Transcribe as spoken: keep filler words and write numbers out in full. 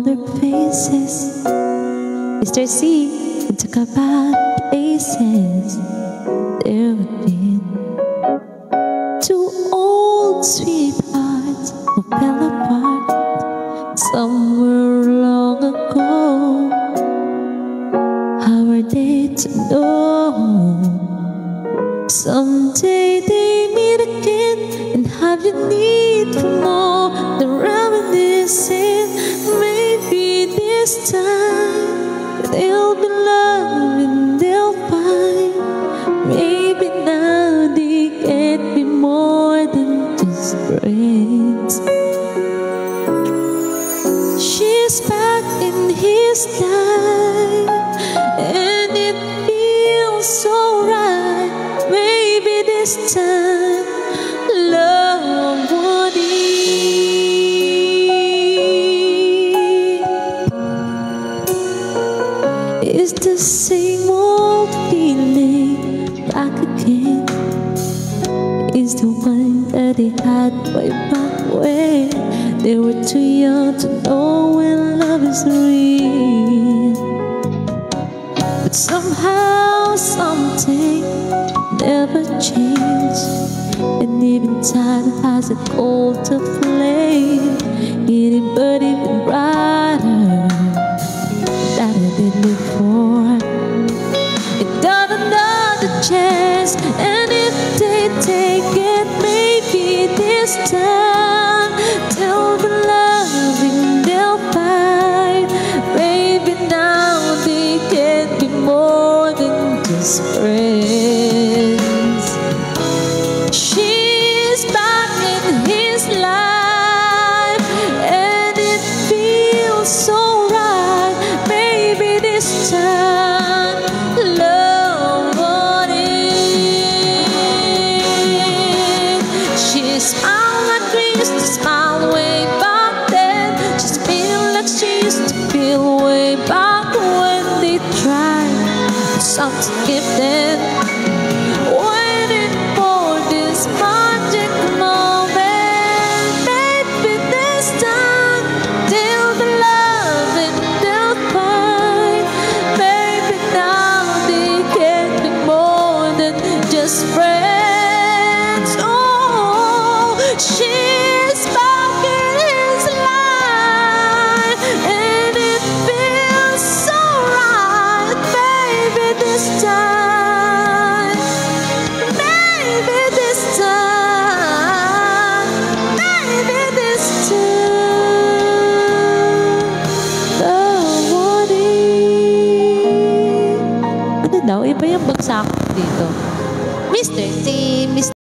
their faces. Mister C would talk about places there have been. Two old sweethearts who fell apart somewhere long ago. How are they to know? Someday they meet again and have your need for more than reminiscing. Maybe this time they'll be loved and they'll find. Maybe now they can't be more than just friends. She's back in his life and it feels so right. Maybe this time love won't end. It's the same old feeling back again. It's the one that they had way back when they were too young to know when love is real. But somehow something never change, and even time has a cold to flame. It burn even brighter than it did before. It got another chance, and if they take it, maybe this time they'll be loving, they'll fight. Maybe now they can be more than just friends. She's back in his life and it feels so right. Maybe this time love won't end. She smiled like we used to smile way back then. She's feeling like she used to feel way back when they tried something to give them. Waiting for this magic moment. Maybe this time they'll be loving, they'll find. Maybe now they can be more than just friends. Oh, she's back in his life and it feels so right. Maybe this time. Daw, iba yung bagsak dito. Mister C, Mister